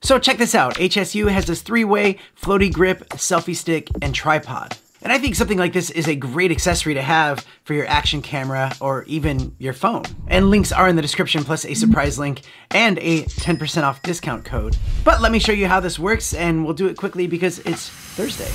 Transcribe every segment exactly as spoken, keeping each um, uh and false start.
So check this out. H S U has this three-way floaty grip, selfie stick, and tripod. And I think something like this is a great accessory to have for your action camera or even your phone. And links are in the description, plus a surprise link and a ten percent off discount code. But let me show you how this works, and we'll do it quickly because it's Thursday.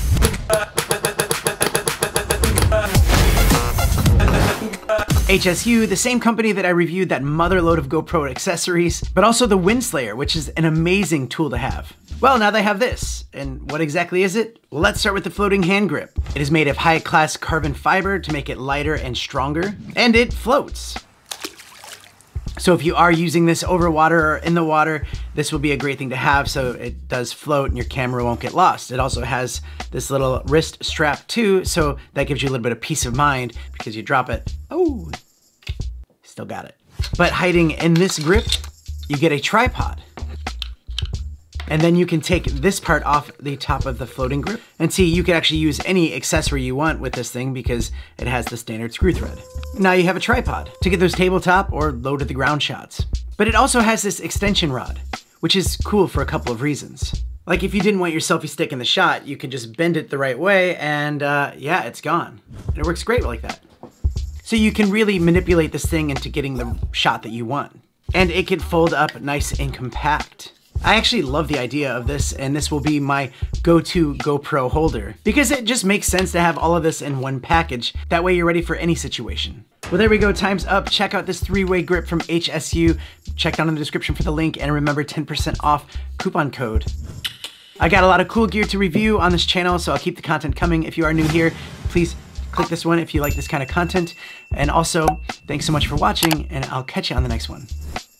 H S U, the same company that I reviewed that motherload of GoPro accessories, but also the Windslayer, which is an amazing tool to have. Well, now they have this. And what exactly is it? Well, let's start with the floating hand grip. It is made of high-class carbon fiber to make it lighter and stronger, and it floats. So if you are using this over water or in the water, this will be a great thing to have so it does float and your camera won't get lost. It also has this little wrist strap too, so that gives you a little bit of peace of mind because you drop it, oh, still got it. But hiding in this grip, you get a tripod. And then you can take this part off the top of the floating grip. And see, you can actually use any accessory you want with this thing because it has the standard screw thread. Now you have a tripod to get those tabletop or low to the ground shots. But it also has this extension rod, which is cool for a couple of reasons. Like if you didn't want your selfie stick in the shot, you can just bend it the right way and uh, yeah, it's gone. And it works great like that. So you can really manipulate this thing into getting the shot that you want. And it can fold up nice and compact. I actually love the idea of this, and this will be my go-to GoPro holder because it just makes sense to have all of this in one package. That way you're ready for any situation. Well, there we go, time's up. Check out this three-way grip from H S U. Check down in the description for the link, and remember ten percent off coupon code. I got a lot of cool gear to review on this channel, so I'll keep the content coming. If you are new here, please click this one if you like this kind of content. And also, thanks so much for watching, and I'll catch you on the next one.